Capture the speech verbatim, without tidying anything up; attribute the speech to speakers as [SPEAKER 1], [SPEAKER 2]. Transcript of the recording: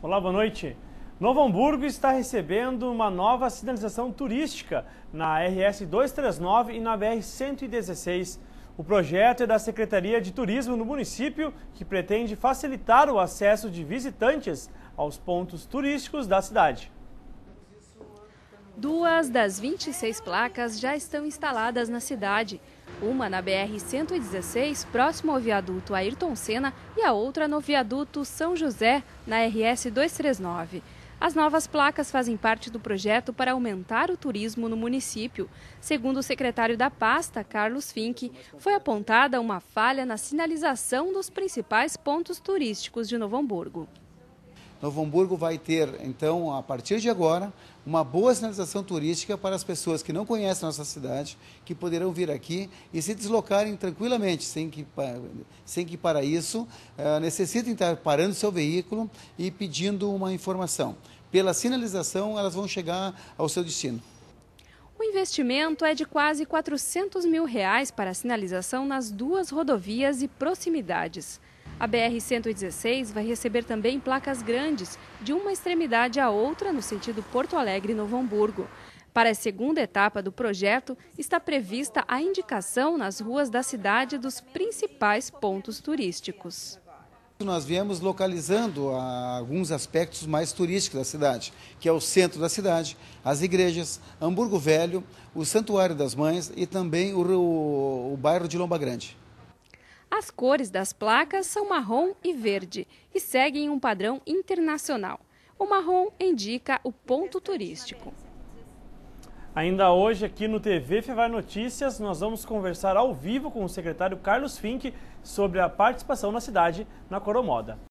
[SPEAKER 1] Olá, boa noite. Novo Hamburgo está recebendo uma nova sinalização turística na R S duzentos e trinta e nove e na B R cento e dezesseis. O projeto é da Secretaria de Turismo no município, que pretende facilitar o acesso de visitantes aos pontos turísticos da cidade.
[SPEAKER 2] Duas das vinte e seis placas já estão instaladas na cidade. Uma na B R cento e dezesseis, próximo ao viaduto Ayrton Senna, e a outra no viaduto São José, na R S duzentos e trinta e nove. As novas placas fazem parte do projeto para aumentar o turismo no município. Segundo o secretário da pasta, Carlos Fink, foi apontada uma falha na sinalização dos principais pontos turísticos de Novo Hamburgo.
[SPEAKER 3] Novo Hamburgo vai ter, então, a partir de agora, uma boa sinalização turística para as pessoas que não conhecem a nossa cidade, que poderão vir aqui e se deslocarem tranquilamente, sem que, sem que para isso uh, necessitem estar parando seu veículo e pedindo uma informação. Pela sinalização, elas vão chegar ao seu destino.
[SPEAKER 2] O investimento é de quase quatrocentos mil reais para a sinalização nas duas rodovias e proximidades. A B R cento e dezesseis vai receber também placas grandes, de uma extremidade à outra no sentido Porto Alegre-Novo Hamburgo. Para a segunda etapa do projeto, está prevista a indicação nas ruas da cidade dos principais pontos turísticos.
[SPEAKER 3] Nós viemos localizando alguns aspectos mais turísticos da cidade, que é o centro da cidade, as igrejas, Hamburgo Velho, o Santuário das Mães e também o, o, o bairro de Lomba Grande.
[SPEAKER 2] As cores das placas são marrom e verde e seguem um padrão internacional. O marrom indica o ponto turístico.
[SPEAKER 1] Ainda hoje, aqui no T V Fevar Notícias, nós vamos conversar ao vivo com o secretário Carlos Fink sobre a participação na cidade na Coromoda.